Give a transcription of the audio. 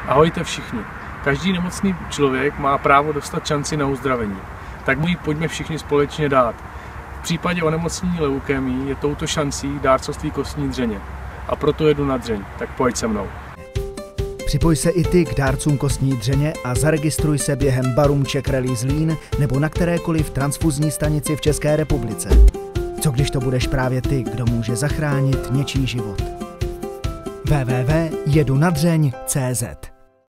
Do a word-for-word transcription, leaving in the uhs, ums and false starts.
Ahojte všichni. Každý nemocný člověk má právo dostat šanci na uzdravení. Tak mu ji pojďme všichni společně dát. V případě onemocnění leukémií je touto šancí dárcovství kostní dřeně. A proto jedu na dřeň. Tak pojď se mnou. Připoj se i ty k dárcům kostní dřeně a zaregistruj se během Barum Czech Rally Zlín nebo na kterékoliv transfuzní stanici v České republice. Co když to budeš právě ty, kdo může zachránit něčí život? w w w tečka jedu na dřeň tečka cé zet